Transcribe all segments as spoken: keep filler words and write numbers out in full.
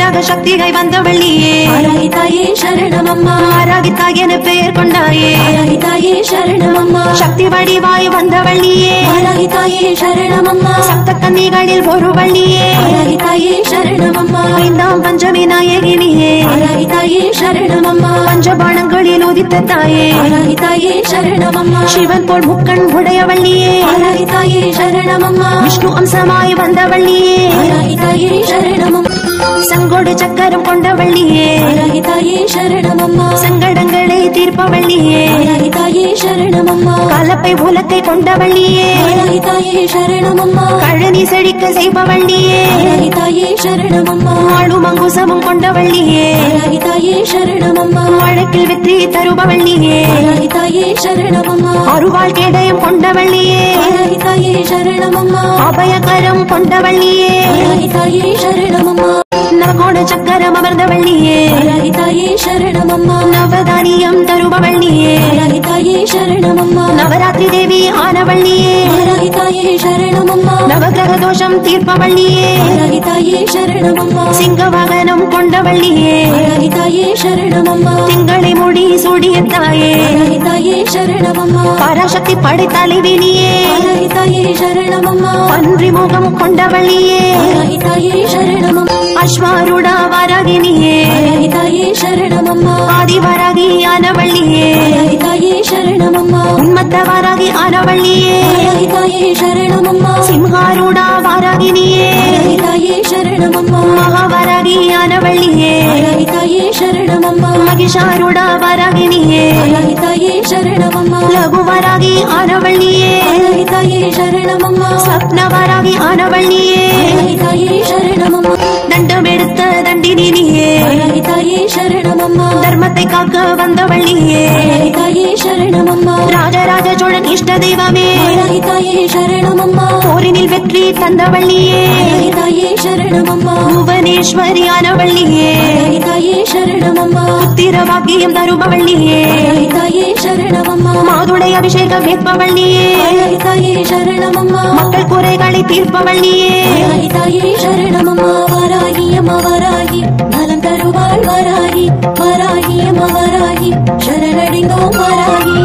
வழியாக சக்தியை வந்தவள்ளியே வாராகி தாயே சரணமம்மா வாராகி தாய் என பெயர் கொண்டாயே வாராகி தாயே சரணமம்மா சக்தி வடிவாய் வந்தவள்ளியே வாராகி தாயே சரணமம்மா சப்த கன்னிகளில் ஒரு வள்ளியே வாராகி தாயே சரணமம்மா ஐந்தாம் பஞ்சமி நாயகினியே வாராகி தாயே சரணமம்மா பஞ்சபாணங்களில் உதித்த தாயே வாராகி தாயே சரணமம்மா சிவன் போல் முக்கண் உடையவள்ளியே வாராகி தாயே சரணமம்மா விஷ்ணு அம்சமாய் வந்தவள்ளியே வாராகி தாயே சரணமம்மா சங்கோடு சக்கரம் கொண்டவள்ளியே வாராகி தாயே சரணமம்மா சங்கடங்களை தீர்ப்பவள்ளியே வாராகி தாயே சரணமம்மா கலப்பை உலக்கை கொண்டவள்ளியே வாராகி தாயே சரணமம்மா கழனி செழிக்க செய்பவள்ளியே வாராகி தாயே சரணமம்மா ஆளும் அங்குசமும் கொண்டவள்ளியே வாராகி தாயே சரணமம்மா வழக்கில் வெற்றி தருபவள்ளியே வாராகி தாயே சரணமம்மா அருவாள் கேடயம் கொண்டவள்ளியே வாராகி தாயே சரணமம்மா அபயகரம் கொண்டவள்ளியே வாராகி தாயே சரணமம்மா நவகோண சக்கரம் அமர்ந்தவள்ளியே வாராகி தாயே சரணமம்மா நவதானியம் தருபவள்ளியே வாராகி தாயே சரணமம்மா நவராத்திரி தேவி ஆனவள்ளியே வாராகி தாயே சரணமம்மா நவகிரக தோஷம் தீர்ப்பவள்ளியே வாராகி தாயே சரணமம்மா சிங்க வாகனம் கொண்டவள்ளியே வாராகி தாயே சரணமம்மா திங்களை முடி சூடிய தாயே வாராகி தாயே சரணமம்மா பராசக்தி படைத்தலைவினியே வாராகி தாயே சரணமம்மா பன்றி முகம் கொண்டவள்ளியே வாராகி தாயே சரணமம்மா அஸ்வாருடா வாராகினியே வாராகி தாயே சரணமம்மா ஆதிவாராகி ஆனவள்ளியே வாராகி தாயே சரணமம்மா உன்மத்த வாராகி ஆனவள்ளியே வாராகி தாயே சரணமம்மா சிம்ஹாருடா வாராகினியே வாராகி தாயே சரணமம்மா மகாவாராகி ஆனவள்ளியே வாராகி தாயே சரணமம்மா மகிஷாருடா வாராகினியே வாராகி தாயே சரணமம்மா லகுவாராகி ஆனவள்ளியே வாராகி தாயே சரணமம்மா சப்னவாராகி ஆனவள்ளியே வாராகி தாயே சரணமம்மா தண்டம் எடுத்த தண்டினியே வாராகி தாயே சரணமம்மா தர்மத்தை காக்க வந்தவள்ளியே வாராகி தாயே சரணமம்மா ராஜராஜ சோழன் இஷ்ட தெய்வமே வாராகி தாயே சரணமம்மா போரினில் வெற்றி தந்தவள்ளியே வாராகி தாயே சரணமம்மா புவனேஸ்வரி ஆனவள்ளியே வாராகி தாயே சரணமம்மா புத்திர வாக்கியம் தருபவள்ளியே வாராகி தாயே சரணமம்மா மாதுளை அபிஷேகம் வேட்பவள்ளியே வாராகி தாயே சரணமம்மா மக்கள் குறைகளை தீர்ப்பவள்ளியே வாராகி தாயே சரணமம்மா வாராகி அம்மா வாராகி நலம் தருவாள் வாராகி வாராகி அம்மா வாராகி சரணடைந்தோம் வாராகி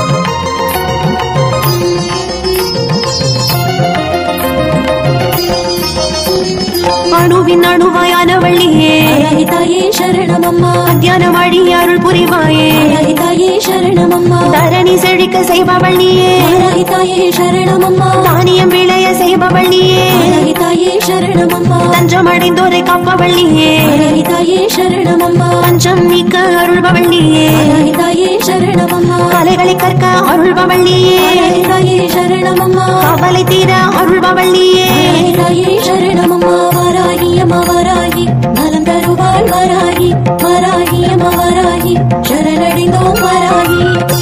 அணுவின் அணுவாயானவள்ளியே வாராகி தாயே சரணமம்மா அத்தியான வழி அருள் புரிவாயே வாராகி தாயே சரணமம்மா தரணி செழிக்க செய்பவள்ளியே வாராகி தாயே சரணமம்மா தானியம் விளைய செய்பவள்ளியே வாராகி தாயே சரணமம்மா தஞ்சம் அடைந்தோரை காப்பவள்ளியே வாராகி தாயே சரணமம்மா பஞ்சம் நீக்க அருள்பவள்ளியே வாராகி தாயே சரணமம்மா கலைகளை கற்க அருள்பவள்ளியே வாராகி தாயே சரணமம்மா கவலை தீர அருள்பவள்ளியே வாராகி தாயே சரணமம்மா வாராகி அம்மா வாராகி நலம் தருவாள் வாராகி வாராகி அம்மா வாராகி சரணடைந்தோம் வாராகி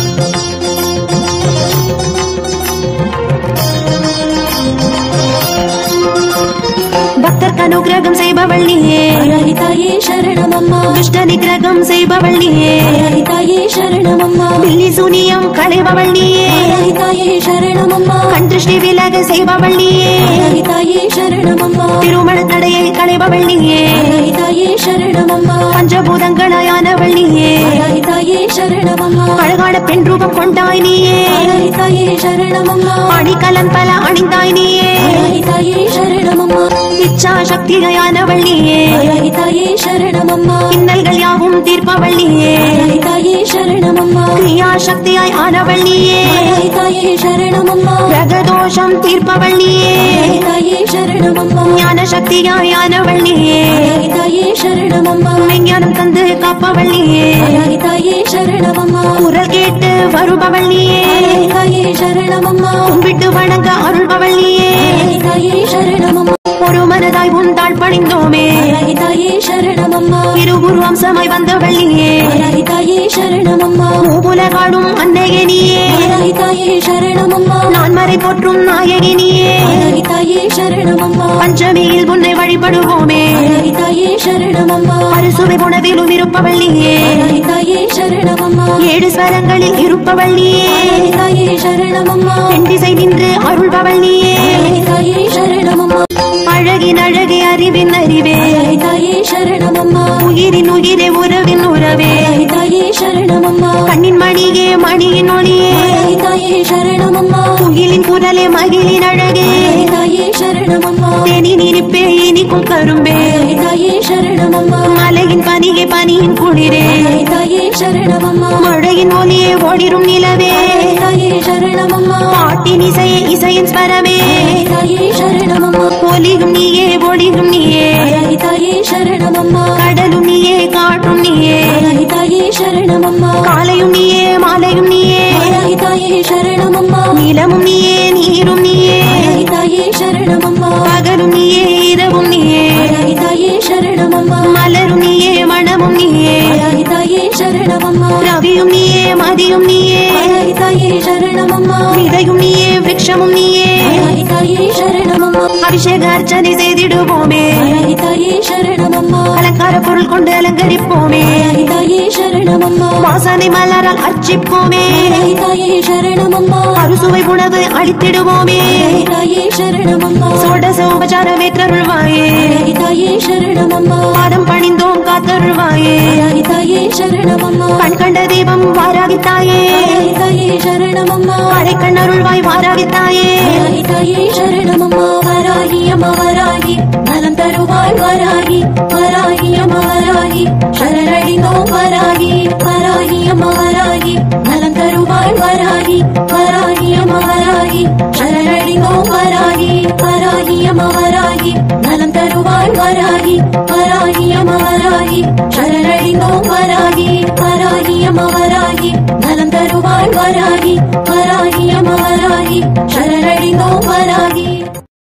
பக்தர்க்கு அனுகிரகம் செய்பவள்ளியே வாராகி தாயே சரணமம்மா துஷ்ட நிகிரகம் செய்பவள்ளியே வாராகி தாயே சரணமம்மா பில்லி சூனியம் களைபவள்ளியே வாராகி தாயே சரணமம்மா கண் திருஷ்டி விலக செய்பவள்ளியே வாராகி தாயே சரணமம்மா திருமண தடையை களைபவள்ளியே வாராகி தாயே சரணமம்மா பஞ்சபூதங்களாயானவள்ளியே வாராகி தாயே சரணமம்மா அழகான பெண் ரூபம் கொண்டாய் நீயே வாராகி தாயே சரணமம்மா அணிகலன் பல அணிந்தாய் நீயே வாராகி தாயே சரணமம்மா இச்சா சக்தியானவள்ளியே வாராகி தாயே சரணமம்மா இன்னல்கள் யாவும் தீர்ப்பவள்ளியே வாராகி தாயே சரணமம்மா கிரியா சக்தியாய் ஆனவள்ளியே வாராகி தாயே சரணமம்மா கிரகதோஷம் தீர்ப்பவள்ளியே வாராகி தாயே சரணமம்மா ஞான சக்தியாய் ஆனவள்ளியே வாராகி தாயே சரணமம்மா விஞ்ஞானம் தந்து காப்பவள்ளியே வாராகி தாயே சரணமம்மா குரல் கேட்டு வருபவள்ளியே வாராகி தாயே சரணமம்மா கும்பிட்டு வணங்க அருள்பவள்ளியே வாராகி தாயே சரணமம்மா ஒரு மனதாய் உந்தாள் பணிந்தோமே வாராகி தாயே சரணமம்மா இருகுரு அம்சமாய் வந்தவள்ளியே வாராகி தாயே சரணமம்மா உலகாடும் அன்னையே நீயே வாராகி தாயே சரணமம்மா நான் மறை போற்றும் நாயகி நீயே வாராகி தாயே சரணமம்மா பஞ்சமியில் உன்னை வழிபடுவோமே வாராகி தாயே சரணமம்மா அறுசுவை உணவிலும் இருப்பவள்ளியே வாராகி தாயே சரணமம்மா ஏழு ஸ்வரங்களில் இருப்பவள்ளியே வாராகி தாயே சரணமம்மா என் திசை நின்று அருள்பவள்ளியே வாராகி தாயே சரணமம்மா அழகின் அழகே அறிவின் அறிவே வராகி தாயே சரணம் அம்மா உயிரின் உயிரே உறவின் உறவே வராகி தாயே சரணம் அம்மா கண்ணின் மணியே மணியின் ஒளியே வராகி தாயே சரணம் அம்மா குயிலின் குரலே மகிழின் அழகே வராகி தாயே சரணம் அம்மா தேனின் இனிப்பே இனிக்கும் கரும்பே வராகி தாயே சரணம் அம்மா மலையின் பனியே பனியின் குளிரே வராகி தாயே சரணம் அம்மா மழையின் ஒலியே ஓடிரும் நிலவே வராகி தாயே சரணம் அம்மா பாட்டின் இசையே இசையின் ஸ்வரமே வராகி தாயே சரணம் அம்மா ஒலியும் நீயே ஒளியும் நீயே வராகி தாயே சரணம் அம்மா கடலும் நீயே காற்றும் நீயே வராகி தாயே சரணம் அம்மா காலையும் நீயே மாலையும் நீயே வராகி தாயே சரணம் அம்மா நிலமும் நீயே நீரும் நீயே வராகி தாயே சரணம் அம்மா பகலும் நீயே இரவும் நீயே வராகி தாயே சரணம் அம்மா மலரும் நீயே மணமும் நீயே வராகி தாயே சரணம் அம்மா ரவியும் நீயே மதியும் நீயே வராகி தாயே சரணம் அம்மா விதையும் நீயே விருட்சமும் நீயே வராகி தாயே சரணம் அம்மா அபிஷேக அர்ச்சனை செய்திடுவோமே வராகி தாயே சரணம் அம்மா அலங்கார பொருள் கொண்டு அலங்கரிப்போமே வராகி தாயே சரணம் அம்மா வாசனை மலரால் அர்ச்சிப்போமே வராகி தாயே சரணம் அம்மா அறுசுவை உணவு அளித்திடுவோமே வராகி தாயே சரணம் அம்மா சோடச உபச்சாரமேற்றருள்வாயே வராகி தாயே சரணம் அம்மா பாதம் பணிந்தோம் காத்தருள்வாயே வராகி தாயே சரணம் அம்மா கண் கண்ட தீபம் வாராகித்தாயே வராகி தாயே சரணம் அம்மா அரை கண்ணருள்வாய் வாராகித்தாயே வராகி தாயே சரணம் அம்மா வராகி அம்மா வராகி நலம் தருவாய் வராகி வராகி அம்மா வராகி சரணடைந்தோம் வராகி வராகி அம்மா வராகி நலம் தருவாய் வராகி வராகி அம்மா வராகி சரணடைந்தோம் வராகி வராகி அம்மா வராகி நலம் தருவாய் வராகி வராகி அம்மா வராகி சரணடைந்தோம் வராகி வராகி அம்மா வராகி நலம் தருவாய் வராகி வராகி அம்மா வராகி சரணடைந்தோம் வராகி